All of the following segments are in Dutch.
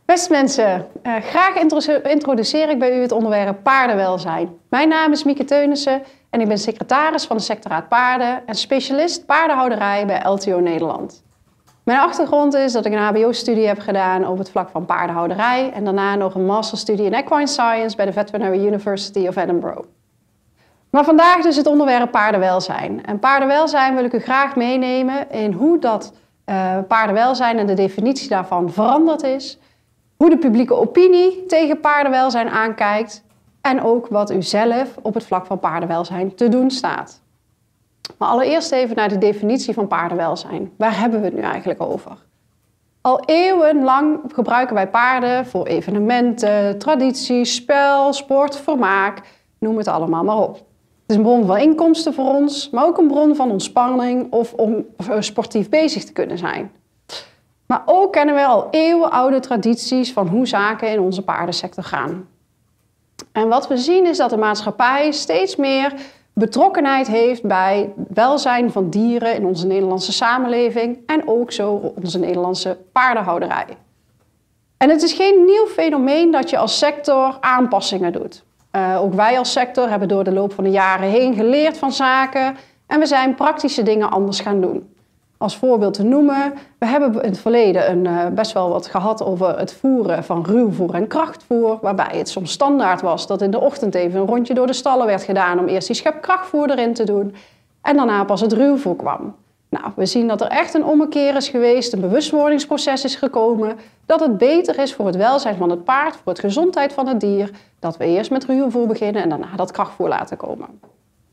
Beste mensen, graag introduceer ik bij u het onderwerp paardenwelzijn. Mijn naam is Mieke Teunissen en ik ben secretaris van de sectorraad paarden en specialist paardenhouderij bij LTO Nederland. Mijn achtergrond is dat ik een hbo-studie heb gedaan op het vlak van paardenhouderij en daarna nog een masterstudie in equine science bij de Veterinary University of Edinburgh. Maar vandaag dus het onderwerp paardenwelzijn. En paardenwelzijn wil ik u graag meenemen in hoe dat paardenwelzijn en de definitie daarvan veranderd is. Hoe de publieke opinie tegen paardenwelzijn aankijkt en ook wat u zelf op het vlak van paardenwelzijn te doen staat. Maar allereerst even naar de definitie van paardenwelzijn. Waar hebben we het nu eigenlijk over? Al eeuwenlang gebruiken wij paarden voor evenementen, tradities, spel, sport, vermaak, noem het allemaal maar op. Het is een bron van inkomsten voor ons, maar ook een bron van ontspanning of om sportief bezig te kunnen zijn. Maar ook kennen we al eeuwenoude tradities van hoe zaken in onze paardensector gaan. En wat we zien is dat de maatschappij steeds meer betrokkenheid heeft bij welzijn van dieren in onze Nederlandse samenleving en ook zo onze Nederlandse paardenhouderij. En het is geen nieuw fenomeen dat je als sector aanpassingen doet. Ook wij als sector hebben door de loop van de jaren heen geleerd van zaken en we zijn praktische dingen anders gaan doen. Als voorbeeld te noemen, we hebben in het verleden best wel wat gehad over het voeren van ruwvoer en krachtvoer, waarbij het soms standaard was dat in de ochtend even een rondje door de stallen werd gedaan om eerst die schep krachtvoer erin te doen en daarna pas het ruwvoer kwam. Nou, we zien dat er echt een ommekeer is geweest, een bewustwordingsproces is gekomen, dat het beter is voor het welzijn van het paard, voor de gezondheid van het dier, dat we eerst met ruwvoer beginnen en daarna dat krachtvoer laten komen.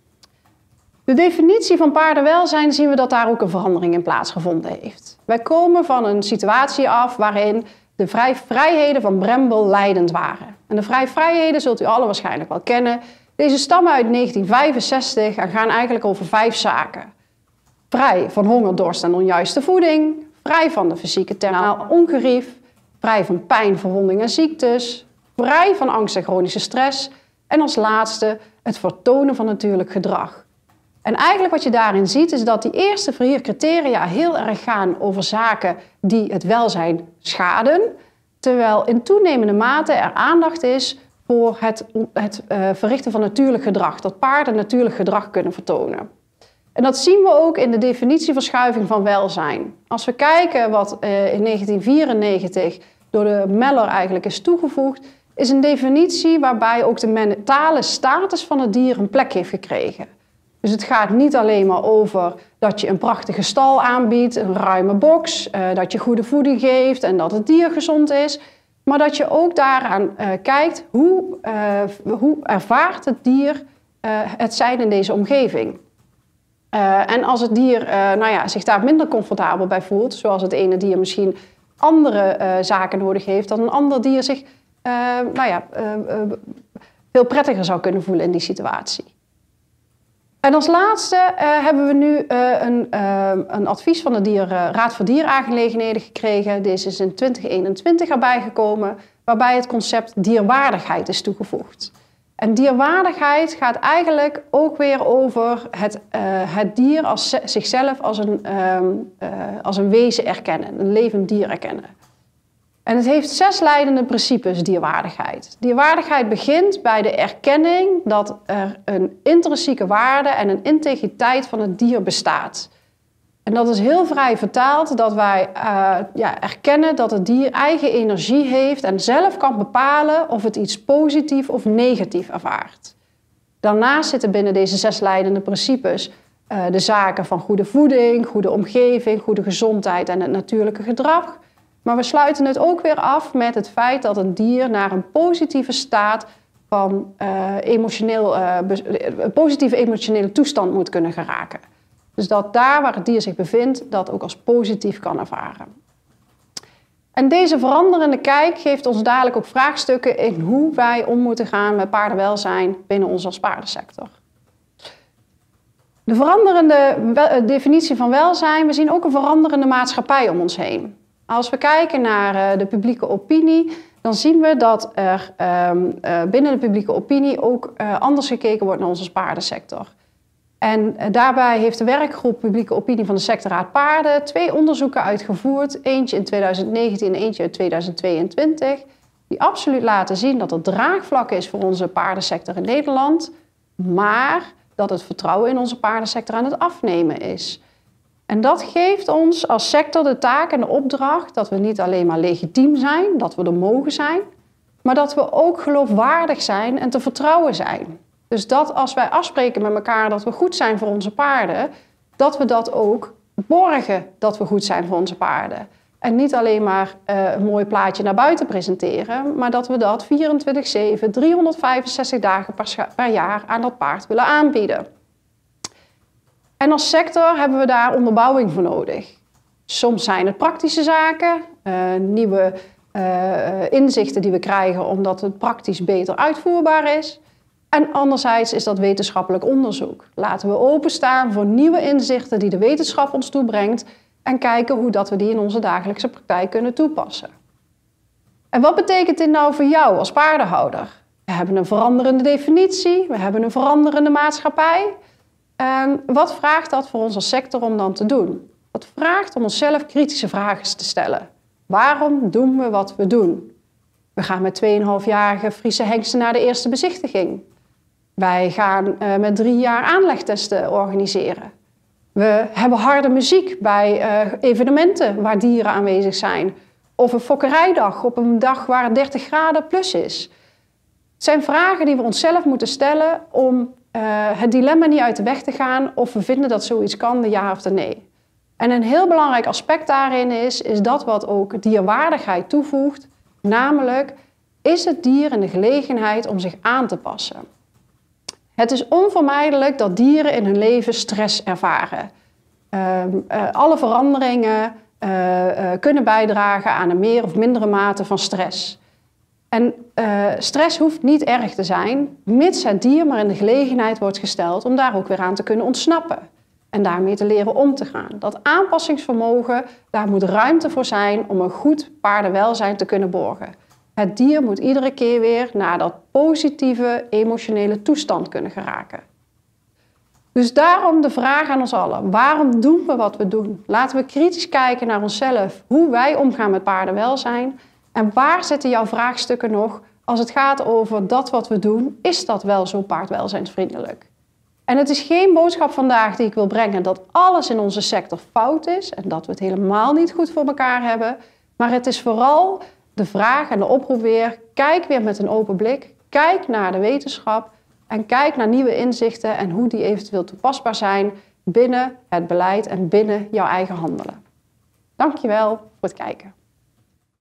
De definitie van paardenwelzijn zien we dat daar ook een verandering in plaatsgevonden heeft. Wij komen van een situatie af waarin de vrijheden van Brembel leidend waren. En de vrijheden zult u allen waarschijnlijk wel kennen. Deze stammen uit 1965 en gaan eigenlijk over 5 zaken. Vrij van honger, dorst en onjuiste voeding. Vrij van de fysieke terminaal ongerief. Vrij van pijn, verwonding en ziektes. Vrij van angst en chronische stress. En als laatste het vertonen van natuurlijk gedrag. En eigenlijk wat je daarin ziet is dat die eerste 4 criteria heel erg gaan over zaken die het welzijn schaden. Terwijl in toenemende mate er aandacht is voor het verrichten van natuurlijk gedrag. Dat paarden natuurlijk gedrag kunnen vertonen. En dat zien we ook in de definitieverschuiving van welzijn. Als we kijken wat in 1994 door de Meller eigenlijk is toegevoegd, is een definitie waarbij ook de mentale status van het dier een plek heeft gekregen. Dus het gaat niet alleen maar over dat je een prachtige stal aanbiedt, een ruime box, dat je goede voeding geeft en dat het dier gezond is. Maar dat je ook daaraan kijkt hoe ervaart het dier het zijn in deze omgeving. En als het dier zich daar minder comfortabel bij voelt, zoals het ene dier misschien andere zaken nodig heeft, dan een ander dier zich veel prettiger zou kunnen voelen in die situatie. En als laatste hebben we nu een advies van de Raad voor Dieraangelegenheden gekregen. Deze is in 2021 erbij gekomen, waarbij het concept dierwaardigheid is toegevoegd. En dierwaardigheid gaat eigenlijk ook weer over het dier zichzelf als een wezen erkennen, een levend dier erkennen. En het heeft 6 leidende principes, dierwaardigheid. Dierwaardigheid begint bij de erkenning dat er een intrinsieke waarde en een integriteit van het dier bestaat. En dat is heel vrij vertaald dat wij erkennen dat het dier eigen energie heeft en zelf kan bepalen of het iets positief of negatief ervaart. Daarnaast zitten binnen deze 6 leidende principes de zaken van goede voeding, goede omgeving, goede gezondheid en het natuurlijke gedrag. Maar we sluiten het ook weer af met het feit dat een dier naar een positieve staat van een positieve emotionele toestand moet kunnen geraken. Dus dat daar waar het dier zich bevindt, dat ook als positief kan ervaren. En deze veranderende kijk geeft ons dadelijk ook vraagstukken in hoe wij om moeten gaan met paardenwelzijn binnen ons als paardensector. De veranderende definitie van welzijn, we zien ook een veranderende maatschappij om ons heen. Als we kijken naar de publieke opinie, dan zien we dat er binnen de publieke opinie ook anders gekeken wordt naar onze paardensector. En daarbij heeft de werkgroep Publieke Opinie van de Sectorraad Paarden 2 onderzoeken uitgevoerd. Eentje in 2019 en eentje in 2022. Die absoluut laten zien dat er draagvlak is voor onze paardensector in Nederland. Maar dat het vertrouwen in onze paardensector aan het afnemen is. En dat geeft ons als sector de taak en de opdracht dat we niet alleen maar legitiem zijn, dat we er mogen zijn, maar dat we ook geloofwaardig zijn en te vertrouwen zijn. Dus dat als wij afspreken met elkaar dat we goed zijn voor onze paarden, dat we dat ook borgen dat we goed zijn voor onze paarden. En niet alleen maar een mooi plaatje naar buiten presenteren, maar dat we dat 24/7, 365 dagen per jaar aan dat paard willen aanbieden. En als sector hebben we daar onderbouwing voor nodig. Soms zijn het praktische zaken, nieuwe inzichten die we krijgen omdat het praktisch beter uitvoerbaar is. En anderzijds is dat wetenschappelijk onderzoek. Laten we openstaan voor nieuwe inzichten die de wetenschap ons toebrengt en kijken hoe dat we die in onze dagelijkse praktijk kunnen toepassen. En wat betekent dit nou voor jou als paardenhouder? We hebben een veranderende definitie, we hebben een veranderende maatschappij. Wat vraagt dat voor ons als sector om dan te doen? Dat vraagt om onszelf kritische vragen te stellen. Waarom doen we wat we doen? We gaan met 2,5-jarige Friese hengsten naar de eerste bezichtiging. Wij gaan met 3 jaar aanlegtesten organiseren. We hebben harde muziek bij evenementen waar dieren aanwezig zijn. Of een fokkerijdag op een dag waar het 30 graden plus is. Het zijn vragen die we onszelf moeten stellen om het dilemma niet uit de weg te gaan of we vinden dat zoiets kan, de ja of de nee. En een heel belangrijk aspect daarin is dat wat ook dierwaardigheid toevoegt, namelijk is het dier in de gelegenheid om zich aan te passen. Het is onvermijdelijk dat dieren in hun leven stress ervaren. Alle veranderingen kunnen bijdragen aan een meer of mindere mate van stress. En stress hoeft niet erg te zijn, mits het dier maar in de gelegenheid wordt gesteld om daar ook weer aan te kunnen ontsnappen. En daarmee te leren om te gaan. Dat aanpassingsvermogen, daar moet ruimte voor zijn om een goed paardenwelzijn te kunnen borgen. Het dier moet iedere keer weer naar dat positieve emotionele toestand kunnen geraken. Dus daarom de vraag aan ons allen. Waarom doen we wat we doen? Laten we kritisch kijken naar onszelf, hoe wij omgaan met paardenwelzijn. En waar zitten jouw vraagstukken nog als het gaat over dat wat we doen, is dat wel zo paardwelzijnsvriendelijk? En het is geen boodschap vandaag die ik wil brengen dat alles in onze sector fout is en dat we het helemaal niet goed voor elkaar hebben. Maar het is vooral de vraag en de oproep weer, kijk weer met een open blik, kijk naar de wetenschap en kijk naar nieuwe inzichten en hoe die eventueel toepasbaar zijn binnen het beleid en binnen jouw eigen handelen. Dankjewel voor het kijken.